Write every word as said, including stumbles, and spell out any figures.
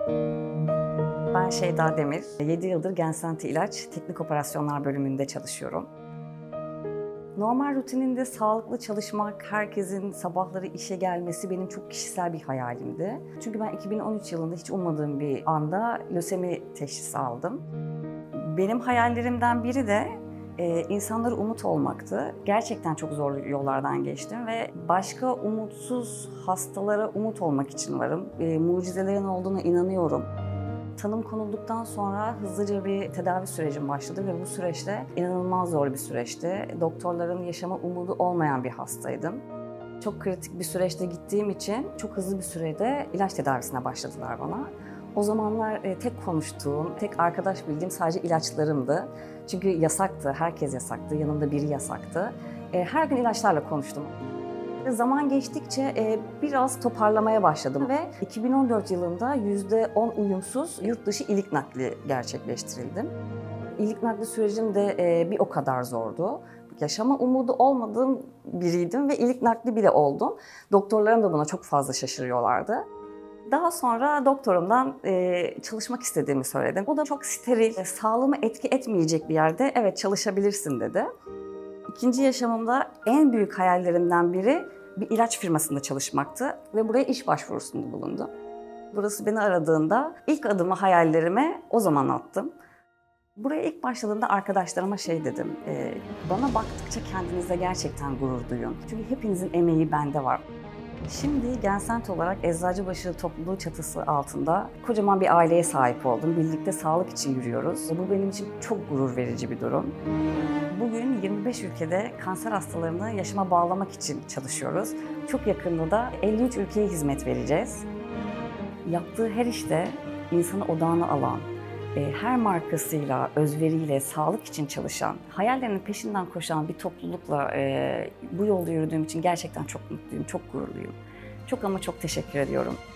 Ben Şeyda Demir, yedi yıldır Gensenti İlaç Teknik Operasyonlar bölümünde çalışıyorum. Normal rutininde sağlıklı çalışmak, herkesin sabahları işe gelmesi benim çok kişisel bir hayalimdi. Çünkü ben iki bin on üç yılında hiç ummadığım bir anda lösemi teşhisi aldım. Benim hayallerimden biri de e, insanlara umut olmaktı. Gerçekten çok zor yollardan geçtim ve başka umutsuz hastalara umut olmak için varım. E, mucizelerin olduğuna inanıyorum. Tanım konulduktan sonra hızlıca bir tedavi sürecim başladı ve bu süreçte inanılmaz zor bir süreçti. Doktorların yaşama umudu olmayan bir hastaydım. Çok kritik bir süreçte gittiğim için çok hızlı bir sürede ilaç tedavisine başladılar bana. O zamanlar tek konuştuğum, tek arkadaş bildiğim sadece ilaçlarımdı. Çünkü yasaktı, herkes yasaktı, yanımda biri yasaktı. Her gün ilaçlarla konuştum. Zaman geçtikçe biraz toparlamaya başladım ve iki bin on dört yılında yüzde on uyumsuz yurt dışı ilik nakli gerçekleştirildim. İlik nakli sürecim de bir o kadar zordu. Yaşama umudu olmadığım biriydim ve ilik nakli bile oldum. Doktorlarım da buna çok fazla şaşırıyorlardı. Daha sonra doktorumdan çalışmak istediğimi söyledim. O da çok steril, sağlığıma etki etmeyecek bir yerde evet çalışabilirsin dedi. İkinci yaşamımda en büyük hayallerimden biri bir ilaç firmasında çalışmaktı ve buraya iş başvurusunda bulundum. Burası beni aradığında ilk adımı hayallerime o zaman attım. Buraya ilk başladığımda arkadaşlarıma şey dedim, e, bana baktıkça kendinize gerçekten gurur duyun. Çünkü hepinizin emeği bende var. Şimdi Gensent olarak Eczacıbaşı topluluğu çatısı altında kocaman bir aileye sahip oldum. Birlikte sağlık için yürüyoruz. Bu benim için çok gurur verici bir durum. Bugün yirmi beş ülkede kanser hastalarını yaşama bağlamak için çalışıyoruz. Çok yakında da elli üç ülkeye hizmet vereceğiz. Yaptığı her işte insanı odağına alan, her markasıyla, özveriyle, sağlık için çalışan, hayallerinin peşinden koşan bir toplulukla bu yolda yürüdüğüm için gerçekten çok mutluyum, çok gururluyum. Çok ama çok teşekkür ediyorum.